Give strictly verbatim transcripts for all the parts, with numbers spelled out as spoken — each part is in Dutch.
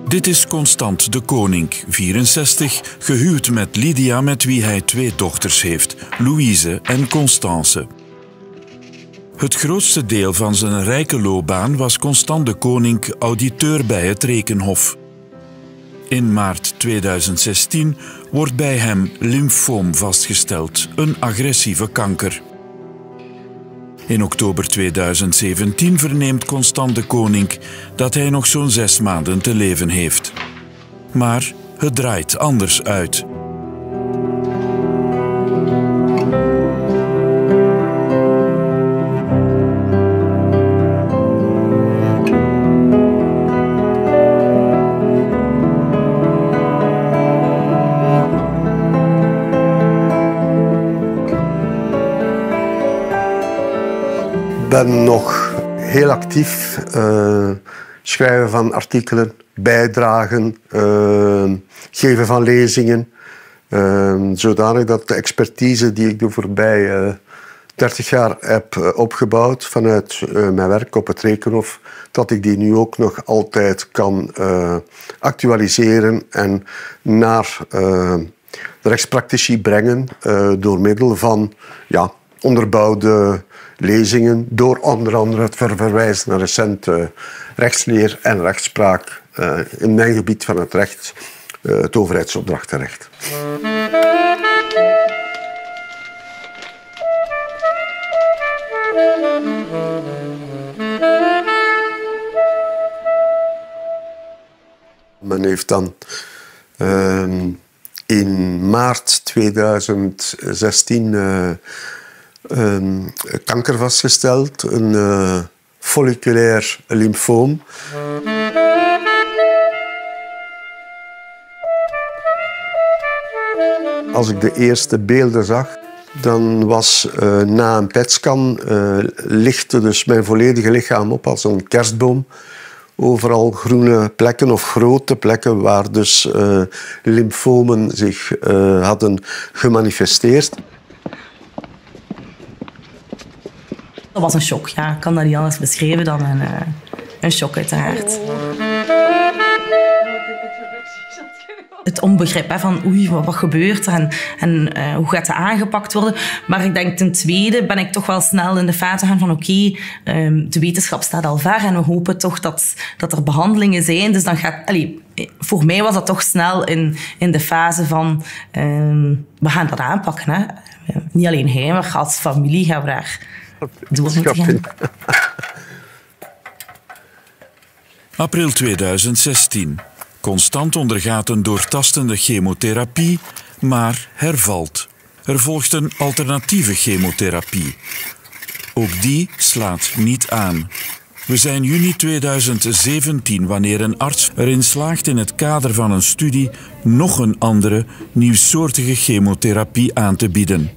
Dit is Constant de Koning, vierenzestig, gehuwd met Lydia, met wie hij twee dochters heeft, Louise en Constance. Het grootste deel van zijn rijke loopbaan was Constant de Koning auditeur bij het Rekenhof. In maart tweeduizend zestien wordt bij hem lymfoom vastgesteld, een agressieve kanker. In oktober tweeduizend zeventien verneemt Constant de Koning dat hij nog zo'n zes maanden te leven heeft. Maar het draait anders uit. Ik ben nog heel actief, uh, schrijven van artikelen, bijdragen, uh, geven van lezingen. Uh, zodanig dat de expertise die ik de voorbije uh, dertig jaar heb uh, opgebouwd vanuit uh, mijn werk op het Rekenhof, dat ik die nu ook nog altijd kan uh, actualiseren en naar uh, de rechtspractici brengen uh, door middel van ja, onderbouwde lezingen, door onder andere het verwijzen naar recente rechtsleer en rechtspraak uh, in mijn gebied van het recht, uh, het overheidsopdrachtenrecht. Men heeft dan uh, in maart tweeduizend zestien uh, een kanker vastgesteld, een uh, folliculair lymfoom. Als ik de eerste beelden zag, dan was uh, na een P E T-scan uh, lichtte dus mijn volledige lichaam op als een kerstboom. Overal groene plekken of grote plekken waar dus uh, lymfomen zich uh, hadden gemanifesteerd. Dat was een shock, ja. Ik kan dat niet anders beschrijven dan een, uh, een shock uiteraard. Het onbegrip hè, van oei, wat gebeurt er en, en uh, hoe gaat het aangepakt worden. Maar ik denk ten tweede ben ik toch wel snel in de fase gaan van oké, okay, um, de wetenschap staat al ver en we hopen toch dat, dat er behandelingen zijn. Dus dan gaat, allee, voor mij was dat toch snel in, in de fase van um, we gaan dat aanpakken. Hè. Niet alleen hij, maar als familie gaan we daar door moeten gaan. April tweeduizend zestien. Constant ondergaat een doortastende chemotherapie, maar hervalt. Er volgt een alternatieve chemotherapie. Ook die slaat niet aan. We zijn juni tweeduizend zeventien wanneer een arts erin slaagt in het kader van een studie nog een andere, nieuwsoortige chemotherapie aan te bieden.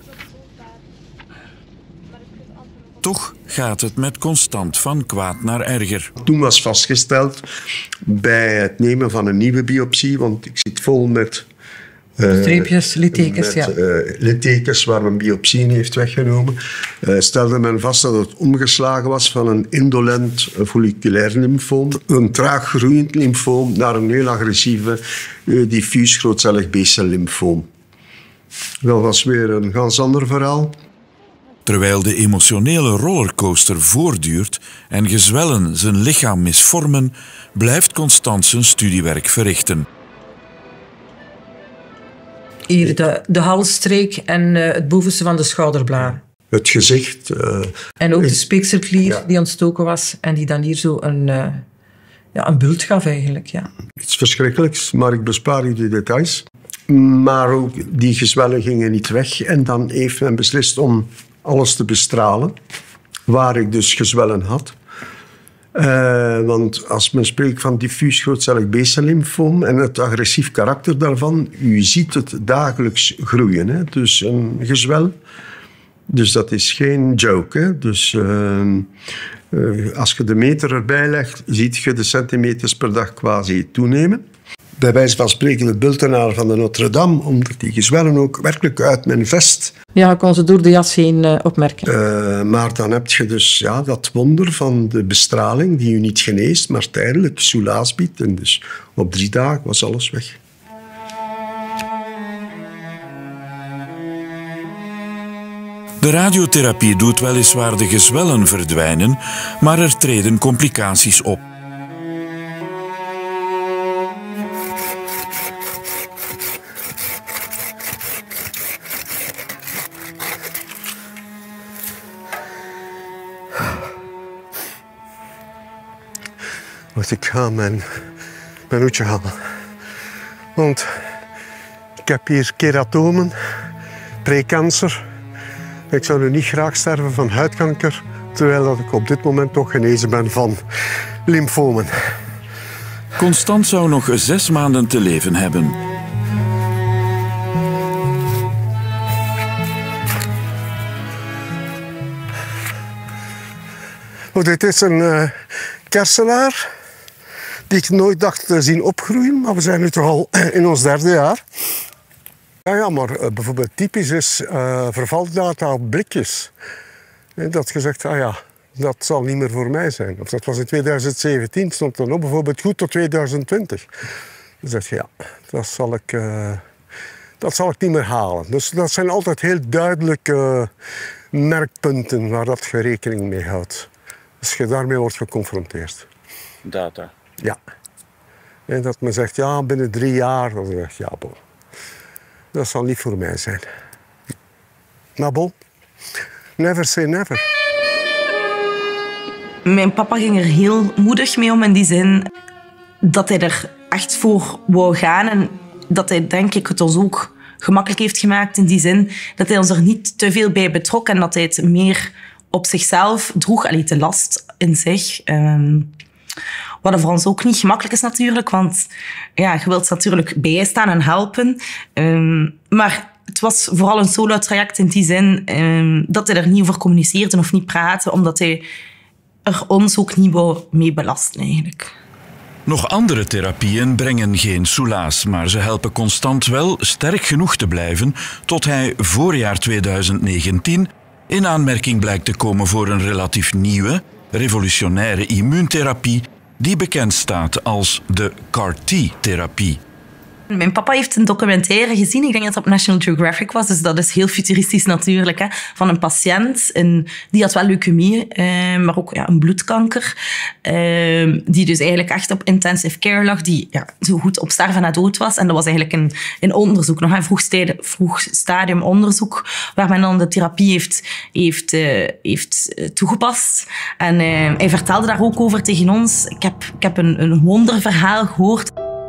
Toch gaat het met Constant van kwaad naar erger. Toen was vastgesteld bij het nemen van een nieuwe biopsie, want ik zit vol met uh, streepjes, littekens, met, ja. uh, littekens waar men biopsieën heeft weggenomen. Uh, stelde men vast dat het omgeslagen was van een indolent folliculair lymfoom, een traag groeiend lymfoom, naar een heel agressieve, uh, diffuus grootcellig B-cel lymfoom. Dat was weer een ganz ander verhaal. Terwijl de emotionele rollercoaster voortduurt en gezwellen zijn lichaam misvormen, blijft Constant zijn studiewerk verrichten. Hier de, de halsstreek en uh, het bovenste van de schouderblaar. Het gezicht. Uh, en ook de speekselklier ja. die ontstoken was en die dan hier zo een, uh, ja, een bult gaf eigenlijk. Ja. Iets verschrikkelijks, maar ik bespaar u de details. Maar ook die gezwellen gingen niet weg en dan heeft men beslist om alles te bestralen, waar ik dus gezwellen had. Uh, want als men spreekt van diffuus grootcellig B-cel lymfoom en het agressief karakter daarvan, u ziet het dagelijks groeien. Hè? Dus een gezwel. Dus dat is geen joke. Hè? Dus uh, uh, als je de meter erbij legt, ziet je de centimeters per dag quasi toenemen. bij wijze van spreken de bultenaar van de Notre-Dame, omdat die gezwellen ook werkelijk uit mijn vest. Ja, ik kon ze door de jas heen uh, opmerken. Uh, maar dan heb je dus ja, dat wonder van de bestraling die u niet geneest, maar tijdelijk soelaas biedt. En dus op drie dagen was alles weg. De radiotherapie doet weliswaar de gezwellen verdwijnen, maar er treden complicaties op. Wacht, ik ga mijn, mijn hoedje halen. Want ik heb hier keratomen, prekancer. Ik zou nu niet graag sterven van huidkanker, terwijl dat ik op dit moment toch genezen ben van lymfomen. Constant zou nog zes maanden te leven hebben. Oh, dit is een uh, kerselaar die ik nooit dacht te zien opgroeien, maar we zijn nu toch al in ons derde jaar. Ja, ja, maar uh, bijvoorbeeld typisch is uh, vervaldata op blikjes. En dat gezegd, ah ja, dat zal niet meer voor mij zijn. Of dat was in tweeduizend zeventien, stond dan op bijvoorbeeld goed tot tweeduizend twintig. Dan zeg je, ja, dat zal ik, uh, dat zal ik niet meer halen. Dus dat zijn altijd heel duidelijke uh, merkpunten waar dat je rekening mee houdt. Als je daarmee wordt geconfronteerd. Data. Ja. En dat men zegt, ja, binnen drie jaar. Dan zeg je, ja, bon. Dat zal niet voor mij zijn. Maar bon, never say never. Mijn papa ging er heel moedig mee om in die zin dat hij er echt voor wou gaan. En dat hij, denk ik, het ons ook gemakkelijk heeft gemaakt in die zin dat hij ons er niet te veel bij betrok en dat hij het meer op zichzelf droeg. Allee, de last in zich. Um, Wat voor ons ook niet gemakkelijk is natuurlijk, want ja, je wilt natuurlijk bijstaan en helpen. Um, maar het was vooral een solo-traject in die zin um, dat hij er niet over communiceerde of niet praatte, omdat hij er ons ook niet wou mee belasten eigenlijk. Nog andere therapieën brengen geen soelaas, maar ze helpen Constant wel sterk genoeg te blijven tot hij voorjaar tweeduizend negentien in aanmerking blijkt te komen voor een relatief nieuwe, revolutionaire immuuntherapie die bekend staat als de C A R T-therapie. Mijn papa heeft een documentaire gezien, ik denk dat het op National Geographic was, dus dat is heel futuristisch natuurlijk, hè, van een patiënt, een, die had wel leukemie, eh, maar ook ja, een bloedkanker, eh, die dus eigenlijk echt op intensive care lag, die ja, zo goed op sterven na dood was. En dat was eigenlijk een, een onderzoek, nog een vroeg, stadium, vroeg stadium onderzoek, waar men dan de therapie heeft, heeft, uh, heeft uh, toegepast. En uh, hij vertelde daar ook over tegen ons. Ik heb, ik heb een, een wonderverhaal gehoord.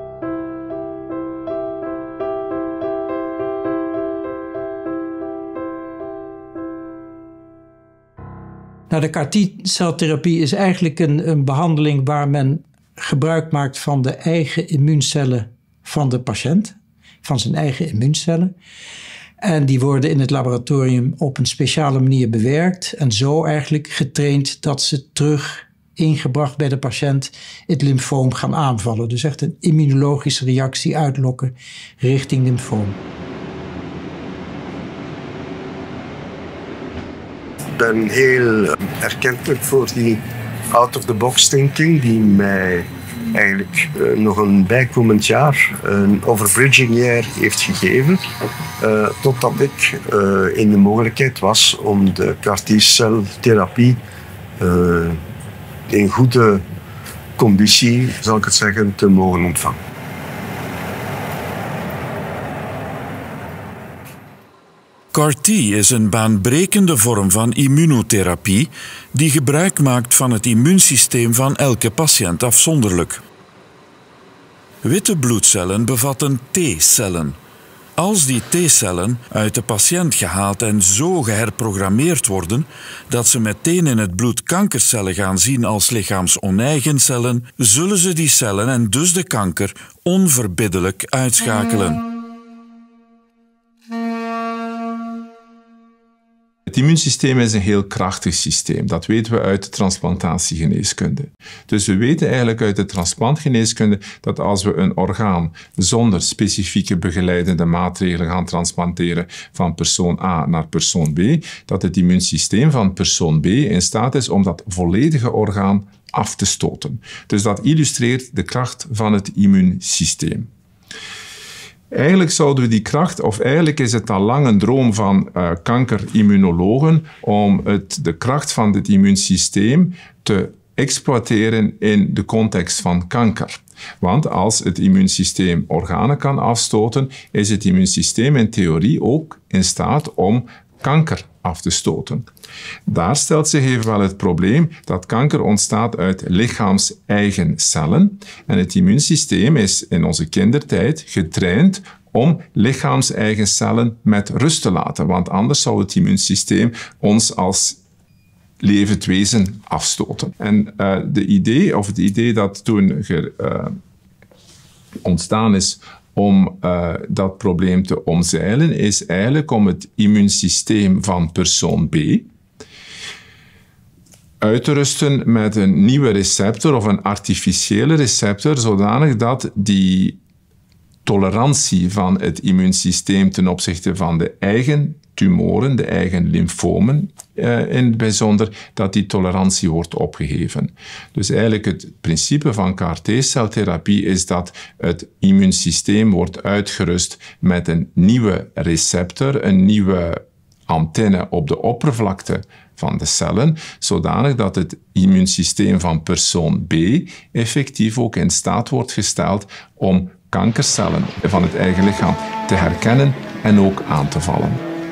Nou, de C A R T-celtherapie is eigenlijk een, een behandeling waar men gebruik maakt van de eigen immuuncellen van de patiënt, van zijn eigen immuuncellen. En die worden in het laboratorium op een speciale manier bewerkt en zo eigenlijk getraind dat ze terug ingebracht bij de patiënt het lymfoom gaan aanvallen. Dus echt een immunologische reactie uitlokken richting lymfoom. Ik ben heel erkentelijk voor die out-of-the-box thinking die mij eigenlijk uh, nog een bijkomend jaar, een overbridging jaar heeft gegeven. Uh, totdat ik uh, in de mogelijkheid was om de C A R T-celtherapie uh, in goede conditie, zal ik het zeggen, te mogen ontvangen. C A R T is een baanbrekende vorm van immunotherapie die gebruik maakt van het immuunsysteem van elke patiënt afzonderlijk. Witte bloedcellen bevatten T-cellen. Als die T-cellen uit de patiënt gehaald en zo geherprogrammeerd worden dat ze meteen in het bloed kankercellen gaan zien als lichaams-oneigen cellen, zullen ze die cellen en dus de kanker onverbiddelijk uitschakelen. Het immuunsysteem is een heel krachtig systeem. Dat weten we uit de transplantatiegeneeskunde. Dus we weten eigenlijk uit de transplantgeneeskunde dat als we een orgaan zonder specifieke begeleidende maatregelen gaan transplanteren van persoon A naar persoon B, dat het immuunsysteem van persoon B in staat is om dat volledige orgaan af te stoten. Dus dat illustreert de kracht van het immuunsysteem. Eigenlijk zouden we die kracht, of eigenlijk is het al lang een droom van uh, kankerimmunologen, om het, de kracht van dit immuunsysteem te exploiteren in de context van kanker. Want als het immuunsysteem organen kan afstoten, is het immuunsysteem in theorie ook in staat om kanker af te stoten. Daar stelt zich evenwel het probleem dat kanker ontstaat uit lichaams-eigen cellen. En het immuunsysteem is in onze kindertijd getraind om lichaams-eigen cellen met rust te laten. Want anders zou het immuunsysteem ons als levend wezen afstoten. En uh, de idee, of het idee dat toen ge, uh, ontstaan is om uh, dat probleem te omzeilen, is eigenlijk om het immuunsysteem van persoon B uit te rusten met een nieuwe receptor of een artificiële receptor, zodanig dat die tolerantie van het immuunsysteem ten opzichte van de eigen tumoren, de eigen lymfomen uh, in het bijzonder, dat die tolerantie wordt opgeheven. Dus eigenlijk het principe van C A R T-celtherapie is dat het immuunsysteem wordt uitgerust met een nieuwe receptor, een nieuwe antenne op de oppervlakte van de cellen, zodanig dat het immuunsysteem van persoon B effectief ook in staat wordt gesteld om kankercellen van het eigen lichaam te herkennen en ook aan te vallen.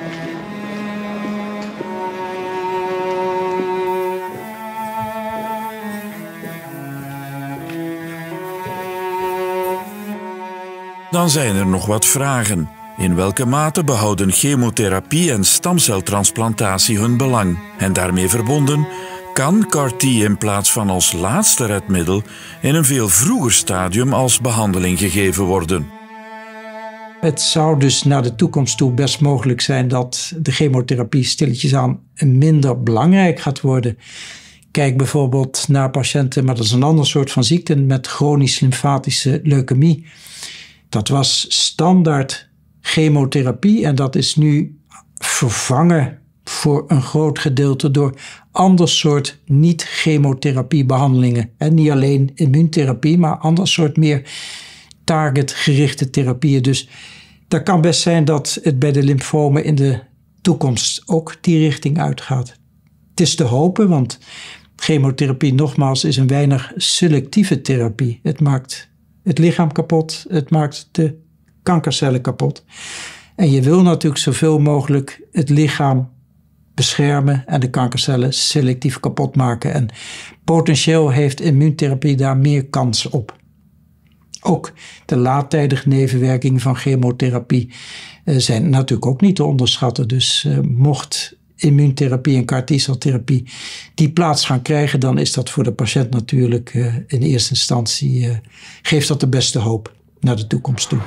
Dan zijn er nog wat vragen. In welke mate behouden chemotherapie en stamceltransplantatie hun belang? En daarmee verbonden, kan C A R T in plaats van als laatste redmiddel in een veel vroeger stadium als behandeling gegeven worden? Het zou dus naar de toekomst toe best mogelijk zijn dat de chemotherapie stilletjes aan minder belangrijk gaat worden. Kijk bijvoorbeeld naar patiënten, maar dat is een ander soort van ziekte, met chronisch lymfatische leukemie. Dat was standaard chemotherapie en dat is nu vervangen voor een groot gedeelte door ander soort niet-chemotherapiebehandelingen. En niet alleen immuuntherapie, maar ander soort meer targetgerichte therapieën. Dus dat kan best zijn dat het bij de lymfomen in de toekomst ook die richting uitgaat. Het is te hopen, want chemotherapie nogmaals is een weinig selectieve therapie. Het maakt het lichaam kapot, het maakt de kankercellen kapot. En je wil natuurlijk zoveel mogelijk het lichaam beschermen en de kankercellen selectief kapot maken. En potentieel heeft immuuntherapie daar meer kans op. Ook de laattijdige nevenwerkingen van chemotherapie uh, zijn natuurlijk ook niet te onderschatten. Dus uh, mocht immuuntherapie en C A R T-celtherapie die plaats gaan krijgen, dan is dat voor de patiënt natuurlijk uh, in eerste instantie, uh, geeft dat de beste hoop naar de toekomst toe.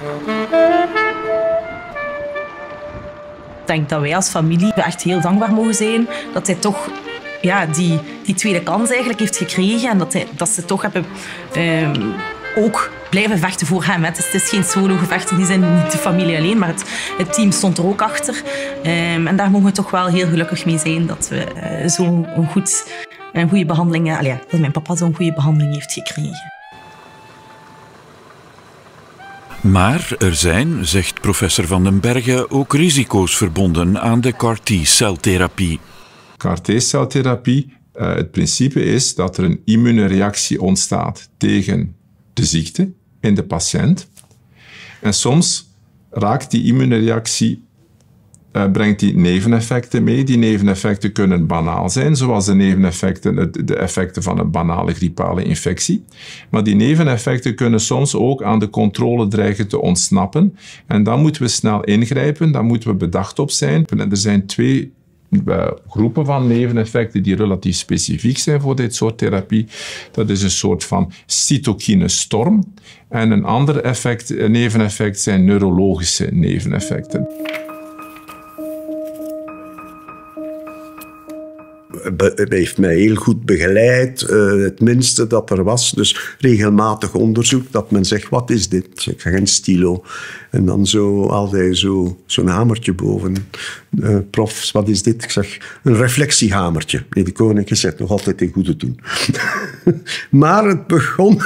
Ik denk dat wij als familie echt heel dankbaar mogen zijn dat hij toch ja, die, die tweede kans eigenlijk heeft gekregen en dat, hij, dat ze toch hebben uh, ook blijven vechten voor hem. Het is, het is geen solo-gevecht in die zin, niet de familie alleen, maar het, het team stond er ook achter. Um, en daar mogen we toch wel heel gelukkig mee zijn dat we uh, zo'n een goed, een goede behandeling, uh, allee, dat mijn papa zo'n goede behandeling heeft gekregen. Maar er zijn, zegt professor Van den Berghe, ook risico's verbonden aan de C A R T-celtherapie. C A R T-celtherapie, uh, het principe is dat er een immuunreactie ontstaat tegen de ziekte in de patiënt. En soms raakt die immuunreactie, uh, brengt die neveneffecten mee. Die neveneffecten kunnen banaal zijn, zoals de neveneffecten, de effecten van een banale griepale infectie. Maar die neveneffecten kunnen soms ook aan de controle dreigen te ontsnappen. En dan moeten we snel ingrijpen, daar moeten we bedacht op zijn. En er zijn twee uh, groepen van neveneffecten die relatief specifiek zijn voor dit soort therapie. Dat is een soort van cytokinestorm. En een ander effect, neveneffect zijn neurologische neveneffecten. Hij heeft mij heel goed begeleid. Uh, het minste dat er was. Dus regelmatig onderzoek dat men zegt, wat is dit? Ik zeg, een stilo. En dan zo haalde hij zo, zo'n hamertje boven. Uh, prof, wat is dit? Ik zeg, een reflectiehamertje. Nee, de koning zegt nog altijd in goede doen. Maar het begon...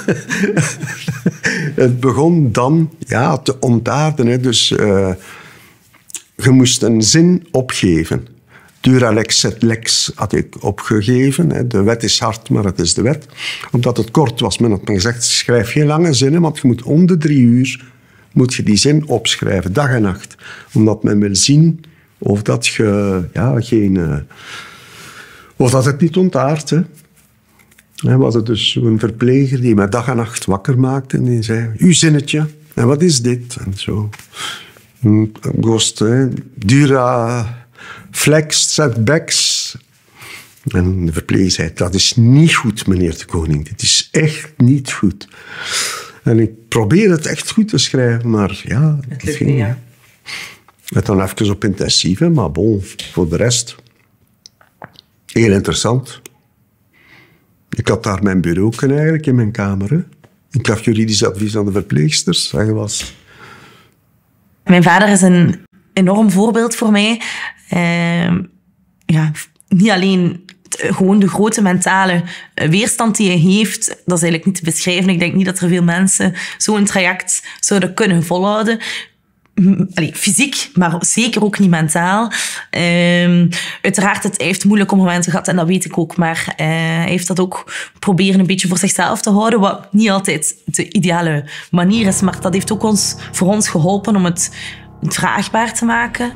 het begon dan ja, te ontaarden. Hè. Dus uh, je moest een zin opgeven. Dura lex et lex had ik opgegeven. Hè. De wet is hard, maar het is de wet. Omdat het kort was, men had me gezegd, schrijf geen lange zinnen, want je moet om de drie uur moet je die zin opschrijven, dag en nacht. Omdat men wil zien of dat je ja, geen... Uh, of dat het niet ontaart, hè. We hadden dus een verpleger die mij dag en nacht wakker maakte. En die zei, uw zinnetje, en wat is dit? En zo. Ghost, dura flex setbacks. En de verpleger zei, dat is niet goed, meneer de koning. Dit is echt niet goed. En ik probeerde het echt goed te schrijven, maar ja... Het lukt niet, ja. Het dan even op intensieve, maar bon, voor de rest... Heel interessant. Ik had daar mijn bureau eigenlijk in mijn kamer. Hè. Ik gaf juridisch advies aan de verpleegsters. En was... Mijn vader is een enorm voorbeeld voor mij. Uh, ja, niet alleen het, gewoon de grote mentale weerstand die hij heeft, dat is eigenlijk niet te beschrijven. Ik denk niet dat er veel mensen zo'n traject zouden kunnen volhouden. Allee, fysiek, maar zeker ook niet mentaal. Uh, uiteraard, het, hij heeft moeilijke momenten gehad en dat weet ik ook. Maar uh, hij heeft dat ook proberen een beetje voor zichzelf te houden. Wat niet altijd de ideale manier is. Maar dat heeft ook ons, voor ons geholpen om het draagbaar te maken.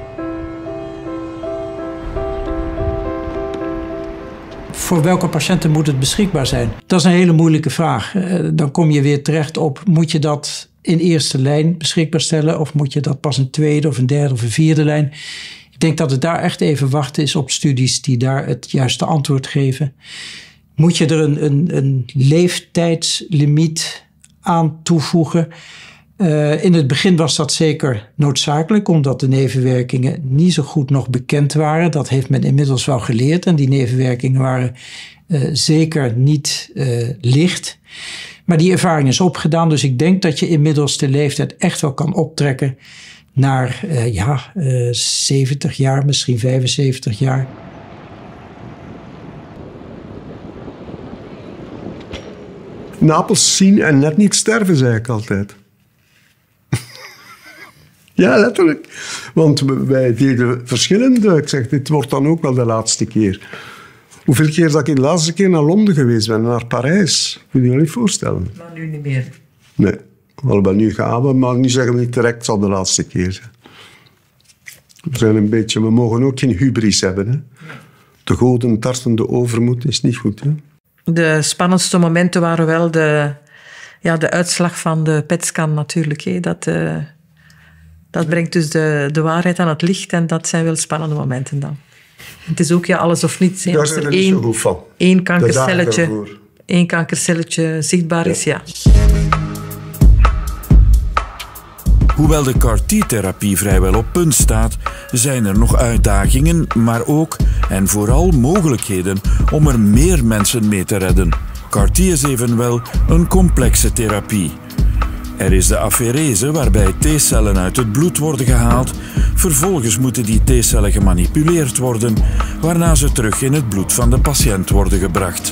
Voor welke patiënten moet het beschikbaar zijn? Dat is een hele moeilijke vraag. Uh, dan kom je weer terecht op, moet je dat in eerste lijn beschikbaar stellen of moet je dat pas een tweede of een derde of een vierde lijn? Ik denk dat het daar echt even wachten is op studies die daar het juiste antwoord geven. Moet je er een, een, een leeftijdslimiet aan toevoegen? Uh, in het begin was dat zeker noodzakelijk, omdat de nevenwerkingen niet zo goed nog bekend waren. Dat heeft men inmiddels wel geleerd en die nevenwerkingen waren uh, zeker niet uh, licht. Maar die ervaring is opgedaan, dus ik denk dat je inmiddels de leeftijd echt wel kan optrekken naar uh, ja, uh, zeventig jaar, misschien vijfenzeventig jaar. Napels zien en net niet sterven, zei ik altijd. Ja, letterlijk. Want wij deden verschillende. Ik zeg, dit wordt dan ook wel de laatste keer. Hoeveel keer dat ik de laatste keer naar Londen geweest ben, naar Parijs? Kun je je niet voorstellen? Maar nu niet meer. Nee, wel nu gaan we, maar nu zeggen we niet direct, het zal de laatste keer zijn. We zijn een beetje, we mogen ook geen hubris hebben. Hè? De goden tartende overmoed is niet goed. Hè? De spannendste momenten waren wel de, ja, de uitslag van de P E T-scan natuurlijk. Hè? Dat, uh, dat brengt dus de, de waarheid aan het licht en dat zijn wel spannende momenten dan. Het is ook ja, alles of niets. Daar zijn we niet zo goed van. Één kankercelletje, één kankercelletje zichtbaar is, ja. Hoewel de C A R T-therapie vrijwel op punt staat, zijn er nog uitdagingen, maar ook en vooral mogelijkheden om er meer mensen mee te redden. C A R T is evenwel een complexe therapie. Er is de aferese, waarbij T-cellen uit het bloed worden gehaald. Vervolgens moeten die T-cellen gemanipuleerd worden, waarna ze terug in het bloed van de patiënt worden gebracht.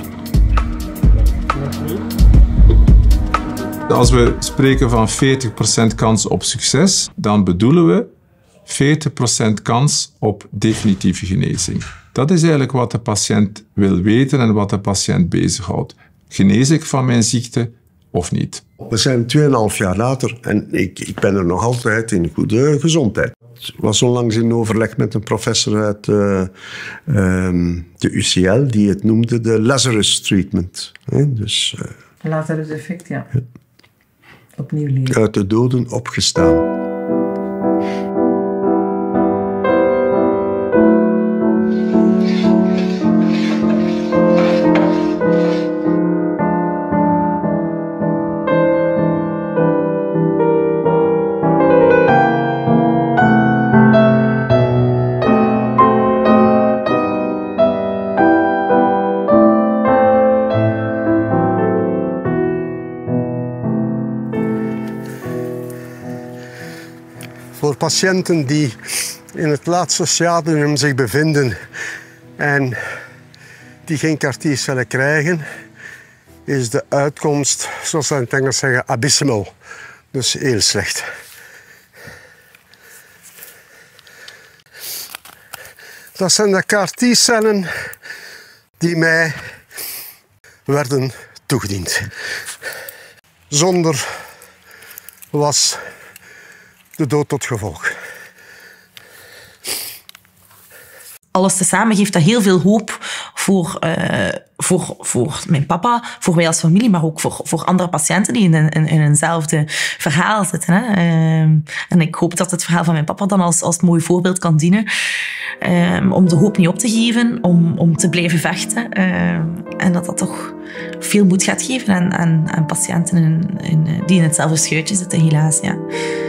Als we spreken van veertig procent kans op succes, dan bedoelen we veertig procent kans op definitieve genezing. Dat is eigenlijk wat de patiënt wil weten en wat de patiënt bezighoudt. Genees ik van mijn ziekte of niet? We zijn tweeënhalf jaar later en ik, ik ben er nog altijd in goede gezondheid. Ik was onlangs in overleg met een professor uit uh, um, de U C L die het noemde de Lazarus treatment. He, dus, uh, Lazarus effect, ja. ja. Opnieuw leren. Uit de doden opgestaan. patiënten die in het laatste stadium zich bevinden en die geen C A R T-cellen krijgen, is de uitkomst, zoals ze in het Engels zeggen, abysmal. Dus heel slecht. Dat zijn de C A R T-cellen die mij werden toegediend. Zonder was de dood tot gevolg. Alles tezamen geeft dat heel veel hoop voor, uh, voor, voor mijn papa, voor wij als familie, maar ook voor, voor andere patiënten die in, in, in eenzelfde verhaal zitten. Hè. Uh, en ik hoop dat het verhaal van mijn papa dan als, als mooi voorbeeld kan dienen. Uh, om de hoop niet op te geven, om, om te blijven vechten. Uh, en dat dat toch veel moed gaat geven aan, aan, aan patiënten in, in, die in hetzelfde schuitje zitten, helaas. Ja.